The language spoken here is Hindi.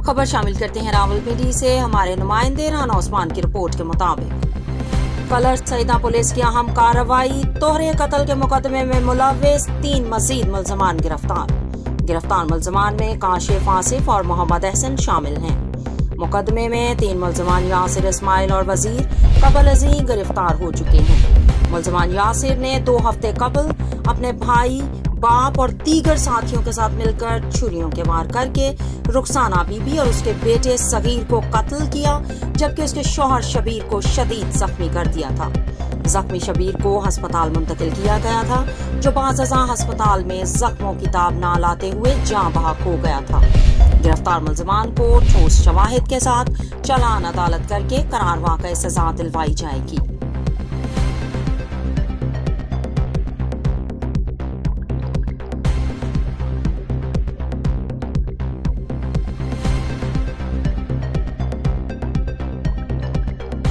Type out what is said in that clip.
खबर शामिल करते हैं रावलपिंडी से। हमारे नुमाइंदे राना उस्मान की रिपोर्ट के मुताबिक कलर सईदा पुलिस की अहम कार्रवाई, तोहरे कत्ल के मुकदमे में मुलव्विस 3 मजीद मुल्जमान गिरफ्तार मुल्जमान में काशिफ आसिफ और मोहम्मद अहसन शामिल हैं। मुकदमे में 3 मुल्जमान यासिर, इस्माइल और वजीर कबल अजी गिरफ्तार हो चुके हैं। मुल्जमान यासिर ने 2 हफ्ते कबल अपने भाई, बाप और दीगर साथियों के साथ मिलकर छुरियों के वार करके रुखसाना बीबी और उसके बेटे सगीर को कत्ल किया, जबकि उसके शौहर शबीर को शदीद जख्मी कर दिया था। जख्मी शबीर को अस्पताल मुंतकिल किया गया था, जो बाज़ अस्पताल में जख्मों की ताब ना लाते हुए जाँ बहक हो गया था। गिरफ्तार मुल्जमान को ठोस शवाहिद के साथ चालान अदालत करके करार वाक़ई सजा दिलवाई जाएगी।